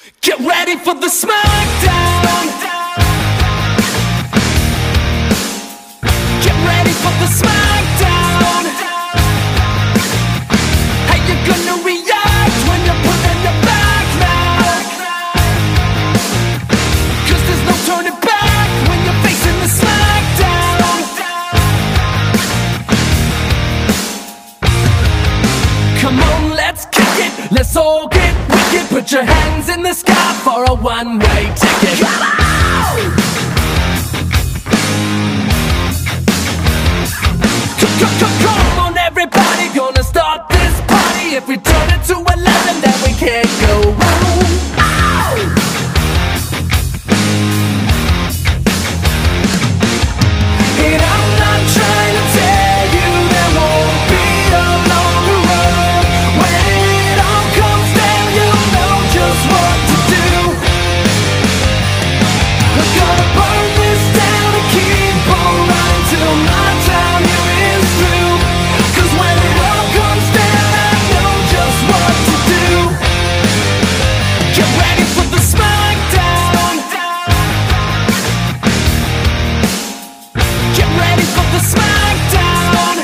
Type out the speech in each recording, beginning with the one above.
Get ready for the smackdown. Get ready for the smackdown. How you gonna react when you're put in your back now? 'Cause there's no turning back when you're facing the smackdown. Come on, let's kick it, let's all get wicked. Put your hands in the sky for a one-way ticket. Come on! Come on everybody, gonna start this party. If we turn it to 11, then we can't go wrong. And I'm not trying to tell you there won't be a longer road. When it all comes down, you'll know just what to do. I'm gonna burn this down and keep on running till my time here is through. 'Cause when it all comes down, I know just what to do. Get ready for the smackdown. Get ready for the smackdown.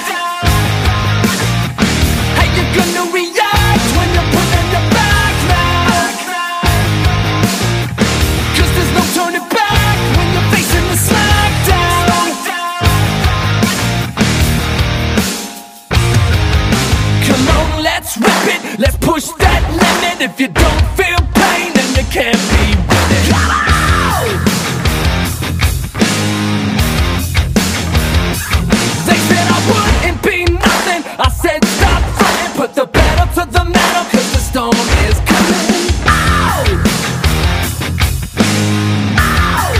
How you gonna react when you're put in your back now? 'Cause there's no turning back when you're facing the smackdown. Come on, let's rip it, let's push that limit. If you don't feel pain, then you can't be with it. Come on! They said I wouldn't be nothing. I said stop fronting, put the pedal to the metal, 'cause the storm is coming. Ow! Ow!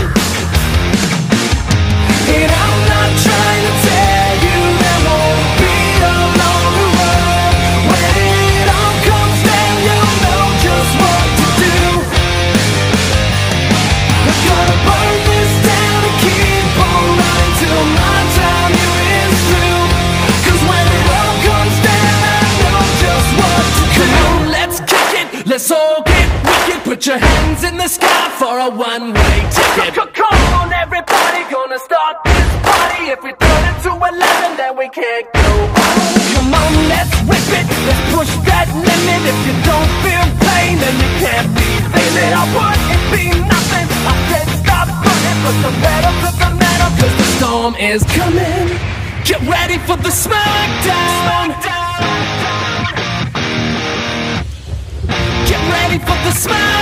And I'm not trying to tell you there won't be a longer road. When it all comes down, you'll know just what to do. I'm gonna burn this down and keep on running till my time here is through. 'Cause when it all comes down, I know just what to do. Come on, let's kick it, let's all get wicked. Put your hands in the sky for a one-way ticket. Come on everybody, gonna start this party. If we turn it to 11, then we can't go home. Come on, let's rip it, let's push that limit. If you don't feel pain, then you can't be feeling. I wouldn't be nothing. I said stop running, put the pedal to the metal, 'cause the storm is coming. Get ready for the smackdown. Get ready for the smackdown.